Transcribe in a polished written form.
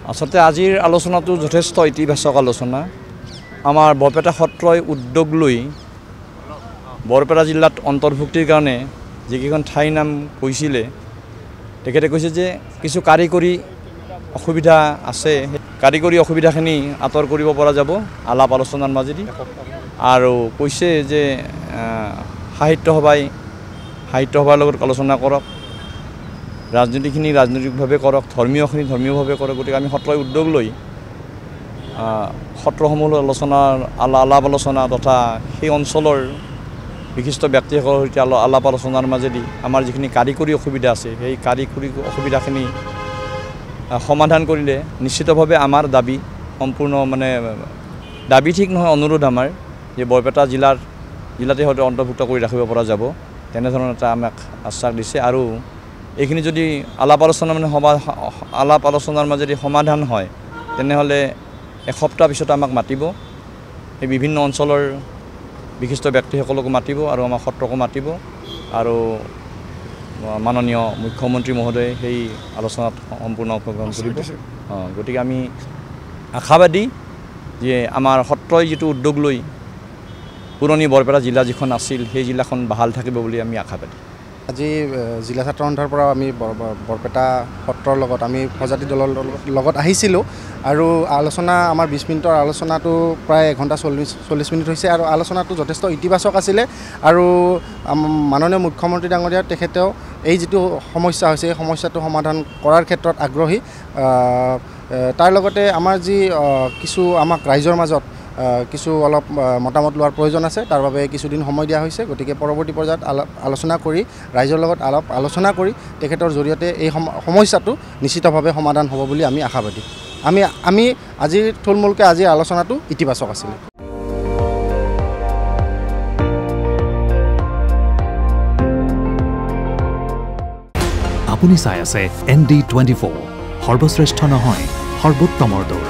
আচলতে আজিৰ আলোচনাটো যথেষ্ট ইতিবাচক আলোচনা। আমাৰ বৰপেটা সত্ৰই উদ্যোগ লৈ বৰপেটা জিলাত অন্তৰ্ভুক্তিৰ কাৰণে যিকেইখন ঠাইৰ নাম কৈছিলে, তেখেতে কৈছে যে কিছু কাৰিকৰী অসুবিধা আছে, কাৰিকৰী অসুবিধাখিনি আঁতৰ কৰিব পৰা যাব আলাপ আলোচনাৰ মাজেদি। আৰু কৈছে যে সাহিত্য সভাৰ লগত আলোচনা কৰক, ৰাজনীতিখিনি ৰাজনৈতিকভাৱে কৰক, ধৰ্মীয়খিনি ধৰ্মীয়ভাৱে কৰক। গতিকে আমি সত্ৰই উদ্যোগ লৈ সত্ৰসমূহৰ আলাপ আলোচনা তথা সেই অঞ্চলৰ বিশিষ্ট ব্যক্তিসকলৰ সৈতে আলাপ আলোচনাৰ মাজেদি আমাৰ যিখিনি কাৰিকৰী অসুবিধা আছে, সেই কাৰিকৰী অসুবিধাখিনি সমাধান কৰিলে নিশ্চিতভাৱে আমাৰ দাবী সম্পূৰ্ণ, মানে দাবী ঠিক নহয়, অনুৰোধ আমাৰ যে বৰপেটা জিলাতে হয়তো অন্তৰ্ভুক্ত কৰি ৰাখিব পৰা যাব, তেনেধৰণৰ এটা আমাক আশ্বাস দিছে। আৰু এইখিনি যদি আলাপ আলোচনাৰ মাজেদি সমাধান হয়, তেনেহ'লে এসপ্তাহ পিছত আমাক মাতিব, এই বিভিন্ন অঞ্চলৰ বিশিষ্ট ব্যক্তিসকলকো মাতিব আৰু আমাৰ সত্ৰকো মাতিব, আৰু মাননীয় মুখ্যমন্ত্ৰী মহোদয়ে সেই আলোচনাত সম্পূৰ্ণ অংশগ্ৰহণ কৰিব। গতিকে আমি আশাবাদী যে আমাৰ সত্ৰই যিটো উদ্যোগ লৈ পুৰণি বৰপেটা জিলা যিখন আছিল, সেই জিলাখন বাহাল থাকিব বুলি আমি আশাবাদী। আজি জিলা ছাত্ৰ সন্থাৰ পৰা আমি বৰপেটা সত্ৰৰ লগত আমি প্ৰজাতি দলৰ লগত আহিছিলোঁ, আৰু আলোচনা আমাৰ 20 মিনিটৰ আলোচনাটো প্ৰায় 1 ঘণ্টা 40 মিনিট হৈছে, আৰু আলোচনাটো যথেষ্ট ইতিবাচক আছিলে। আৰু মাননীয় মুখ্যমন্ত্ৰী ডাঙৰীয়া তেখেতেও এই যিটো সমস্যা হৈছে, এই সমস্যাটো সমাধান কৰাৰ ক্ষেত্ৰত আগ্ৰহী। তাৰ লগতে আমাৰ যি কিছু আমাক ৰাইজৰ মাজত কিছু অলপ মতামত লোৱাৰ প্ৰয়োজন আছে, তাৰ বাবে কিছুদিন সময় দিয়া হৈছে। গতিকে পৰৱৰ্তী পৰ্যায়ত আলোচনা কৰি ৰাইজৰ লগত আলোচনা কৰি তেখেতৰ জৰিয়তে এই সমস্যাটো নিশ্চিতভাৱে সমাধান হ'ব বুলি আমি আশাবাদী। আমি আজিৰ থুলমূলকৈ আজিৰ আলোচনাটো ইতিবাচক আছিলে। আপুনি চাই আছে ND24, সৰ্বশ্ৰেষ্ঠ নহয়, সৰ্বোত্তমৰ দৌৰ।